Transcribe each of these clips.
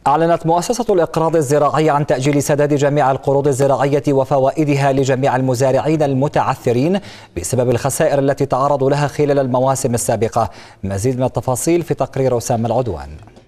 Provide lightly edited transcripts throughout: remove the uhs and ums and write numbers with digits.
أعلنت مؤسسة الإقراض الزراعي عن تأجيل سداد جميع القروض الزراعية وفوائدها لجميع المزارعين المتعثرين بسبب الخسائر التي تعرضوا لها خلال المواسم السابقة. مزيد من التفاصيل في تقرير أسامة العدوان.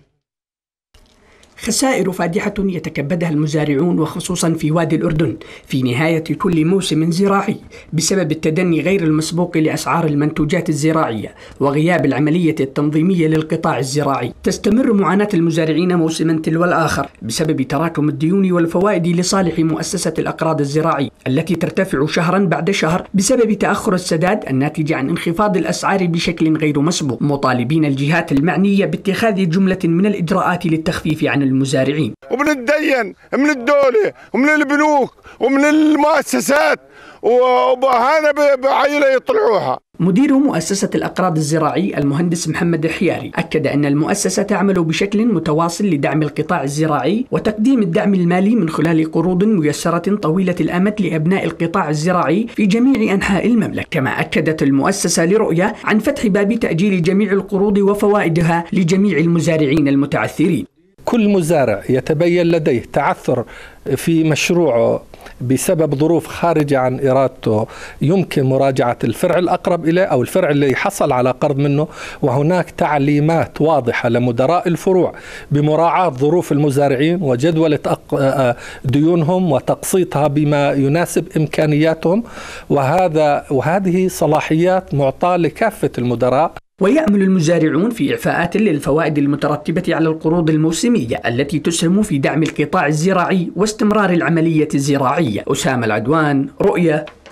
خسائر فادحة يتكبدها المزارعون وخصوصا في وادي الأردن في نهاية كل موسم زراعي بسبب التدني غير المسبوق لأسعار المنتوجات الزراعية وغياب العملية التنظيمية للقطاع الزراعي. تستمر معاناة المزارعين موسما تلو الآخر بسبب تراكم الديون والفوائد لصالح مؤسسة الأقراض الزراعي التي ترتفع شهرا بعد شهر بسبب تأخر السداد الناتج عن انخفاض الأسعار بشكل غير مسبوق، مطالبين الجهات المعنية باتخاذ جملة من الإجراءات للتخفيف عن المزارعين. ومن الدين من الدولة ومن البنوك ومن المؤسسات وهذا بعيلة يطلعوها. مدير مؤسسة الأقراض الزراعي المهندس محمد الحياري أكد أن المؤسسة تعمل بشكل متواصل لدعم القطاع الزراعي وتقديم الدعم المالي من خلال قروض ميسرة طويلة الأمد لأبناء القطاع الزراعي في جميع أنحاء المملكة. كما أكدت المؤسسة لرؤية عن فتح باب تأجيل جميع القروض وفوائدها لجميع المزارعين المتعثرين. كل مزارع يتبين لديه تعثر في مشروعه بسبب ظروف خارجة عن إرادته يمكن مراجعة الفرع الأقرب إليه أو الفرع اللي حصل على قرض منه، وهناك تعليمات واضحة لمدراء الفروع بمراعاة ظروف المزارعين وجدولة ديونهم وتقسيطها بما يناسب إمكانياتهم، وهذه صلاحيات معطاة لكافة المدراء. ويأمل المزارعون في إعفاءات للفوائد المترتبة على القروض الموسمية التي تسهم في دعم القطاع الزراعي واستمرار العملية الزراعية. أسامة العدوان، رؤية.